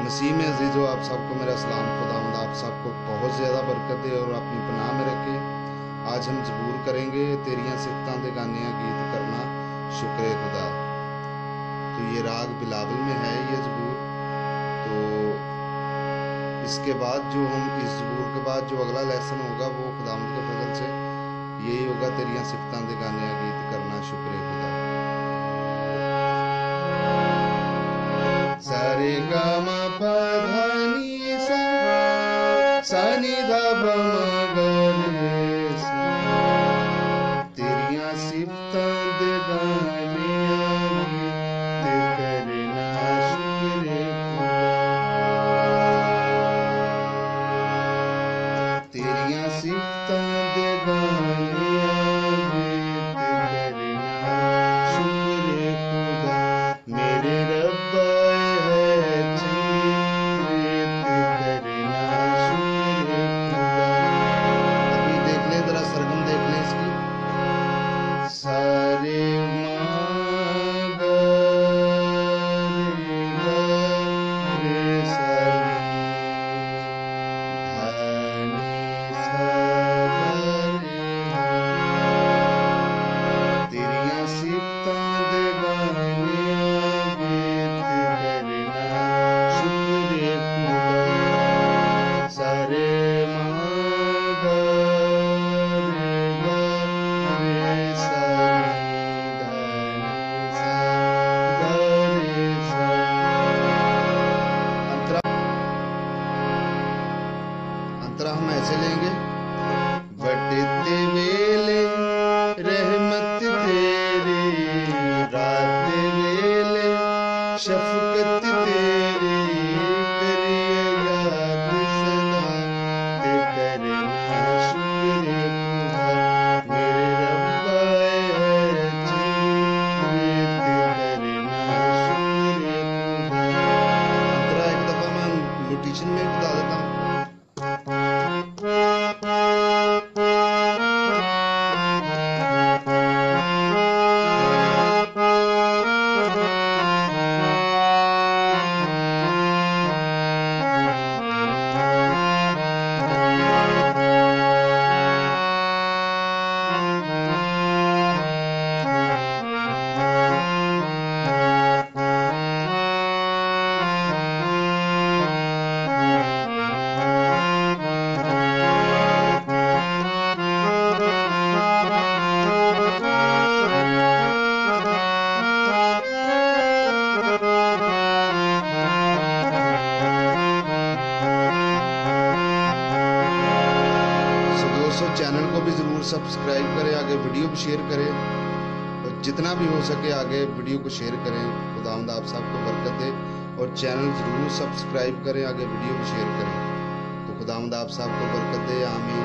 मसीह में अजीज़ो, आप सबको मेरा सलाम। खुदावंद आप सबको बहुत ज़्यादा बरकत दे और अपनी पनाह में रखे। आज हम ज़बूर करेंगे, तेरियां सिफ़तां दे गानियां गीत करना शुक्र खुदा। तो ये राग बिलावल में है ये ज़बूर। तो इसके बाद जो हम इस ज़बूर के बाद जो अगला लेसन होगा वो खुदावंद के फजल से यही होगा, तेरियां सिफ़तां दे गानियां गीत करना शुक्र खुदा। सारे गा मा पा धा नी सा, सा नी धा प म ग रे सा। तेरियां सिफ़तां दे गानियां गीत करना शुक्र खुदा। तेरियां सिफ़तां दे गानियां गीत करना शुक्र खुदा। मेरे रब्बा हम ऐसे लेंगे। वटते वेले रहमत तेरी, रात वेले शफकत तेरी, करिए याद सदा ते करना शुक्र खुदा। मेरे रब्बा चंगी ते करना शुक्र खुदा। एक दफा मैं नोटेशन में बता देता हूँ। चैनल को भी ज़रूर सब्सक्राइब करें, आगे वीडियो भी शेयर करें और जितना भी हो सके आगे वीडियो को शेयर करें। खुदावंद आप सबको बरकत दे और चैनल ज़रूर सब्सक्राइब करें, आगे वीडियो भी शेयर करें। तो खुदावंद आप सबको बरकत दे। आमीन।